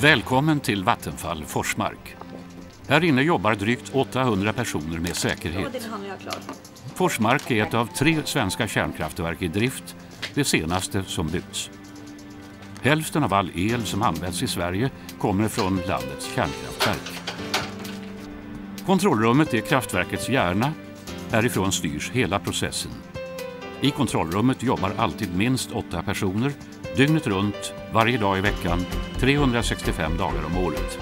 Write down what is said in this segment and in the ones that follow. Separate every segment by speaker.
Speaker 1: Välkommen till Vattenfall Forsmark. Här inne jobbar drygt 800 personer med säkerhet. Forsmark är ett av 3 svenska kärnkraftverk i drift, det senaste som byggts. Hälften av all el som används i Sverige kommer från landets kärnkraftverk. Kontrollrummet är kraftverkets hjärna. Härifrån styrs hela processen. I kontrollrummet jobbar alltid minst 8 personer, dygnet runt, varje dag i veckan, 365 dagar om året.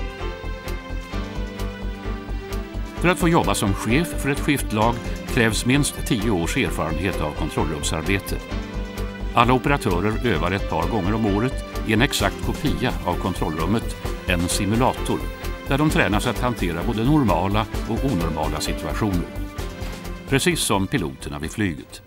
Speaker 1: För att få jobba som chef för ett skiftlag krävs minst 10 års erfarenhet av kontrollrumsarbete. Alla operatörer övar ett par gånger om året i en exakt kopia av kontrollrummet, en simulator, där de tränas att hantera både normala och onormala situationer. Precis som piloterna vid flyget.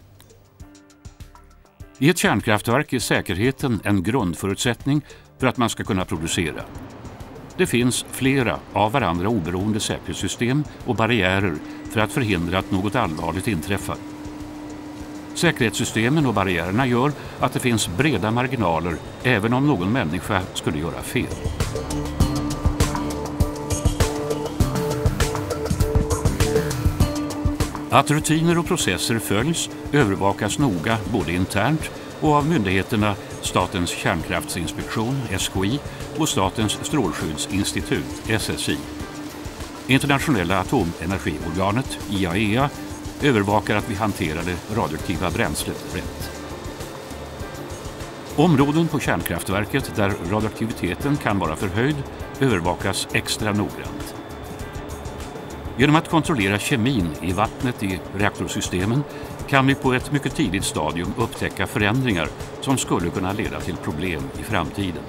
Speaker 1: I ett kärnkraftverk är säkerheten en grundförutsättning för att man ska kunna producera. Det finns flera av varandra oberoende säkerhetssystem och barriärer för att förhindra att något allvarligt inträffar. Säkerhetssystemen och barriärerna gör att det finns breda marginaler även om någon människa skulle göra fel. Att rutiner och processer följs övervakas noga både internt och av myndigheterna Statens kärnkraftsinspektion, SKI, och Statens strålskyddsinstitut, SSI. Internationella atomenergiorganet, IAEA, övervakar att vi hanterar det radioaktiva bränslet rätt. Områden på kärnkraftverket där radioaktiviteten kan vara förhöjd övervakas extra noggrant. Genom att kontrollera kemin i vattnet i reaktorsystemen kan vi på ett mycket tidigt stadium upptäcka förändringar som skulle kunna leda till problem i framtiden.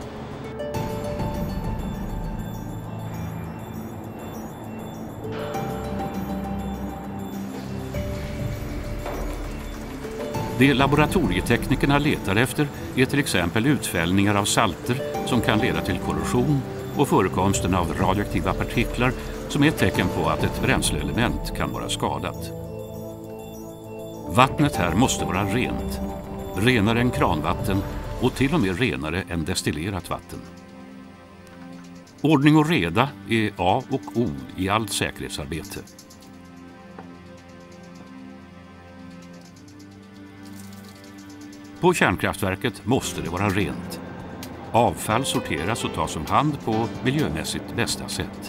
Speaker 1: Det laboratorieteknikerna letar efter är till exempel utfällningar av salter som kan leda till korrosion och förekomsten av radioaktiva partiklar som är ett tecken på att ett bränsleelement kan vara skadat. Vattnet här måste vara rent, renare än kranvatten och till och med renare än destillerat vatten. Ordning och reda är A och O i allt säkerhetsarbete. På kärnkraftverket måste det vara rent. Avfall sorteras och tas om hand på miljömässigt bästa sätt.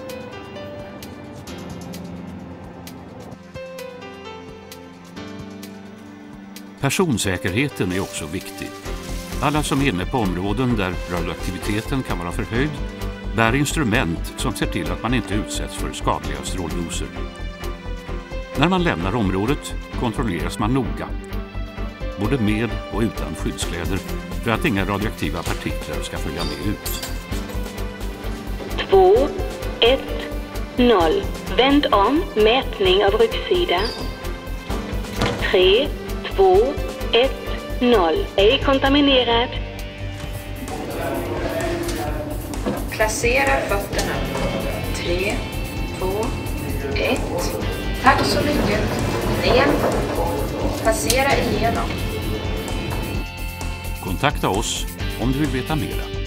Speaker 1: Personsäkerheten är också viktig. Alla som är inne på områden där radioaktiviteten kan vara förhöjd bär instrument som ser till att man inte utsätts för skadliga stråldoser. När man lämnar området kontrolleras man noga, både med och utan skyddskläder, för att inga radioaktiva partiklar ska följa med ut.
Speaker 2: 2, 1, 0. Vänd om, mätning av ryggsida. 3, 2, 1, 0. Ej kontaminerad.
Speaker 3: Placera fötterna. 3, 2, 1. Tack så mycket. Ner. Passera igenom.
Speaker 1: Kontakta oss om du vill veta mera.